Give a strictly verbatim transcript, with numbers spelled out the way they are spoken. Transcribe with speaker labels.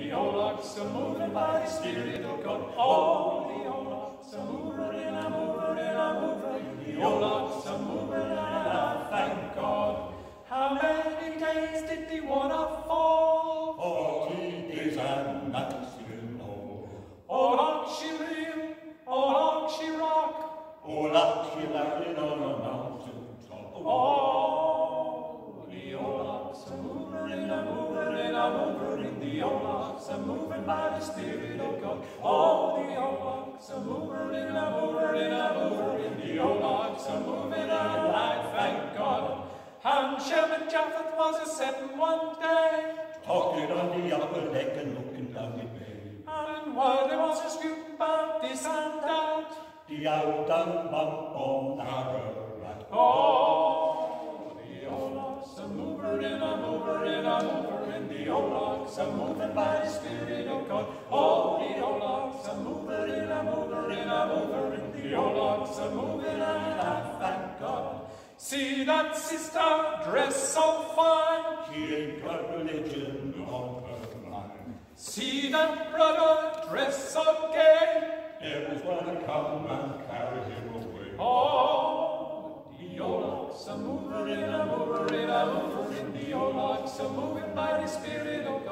Speaker 1: the old ox a moving by the Spirit of God. Oh, the old ox a moving, a moving, a moving, the old ox a moving, and I thank God. How many days did the water fall?
Speaker 2: Forty days and nights, you know.
Speaker 1: Old ox she reel, old ox she rock.
Speaker 2: Old ox she landed on a mountain top.
Speaker 1: Oh, the old ox a moving, a moving, a moving, the old ox a moving by the Spirit of God. Oh, the old ox a moving, a moving, a moving, the old ox a moving, and I thank God. And Sherman Japheth was a setting one day,
Speaker 2: talking on the upper deck and looking down the bay.
Speaker 1: And while there was a scoop about this and that,
Speaker 2: the out and bump on our right.
Speaker 1: Oh, the old ox a mover in a mover in a mover in the old ox a moving by the Spirit of God. Oh, the old ox a mover in a mover in a mover in the old ox a moving, and I thank God. See that sister dressed so fine,
Speaker 2: she ain't got religion on her mind.
Speaker 1: See that brother dressed so gay,
Speaker 2: devil's gonna come and carry him away.
Speaker 1: Oh, the old ox a mover in a mover in a mover in the old ox a moving by the Spirit of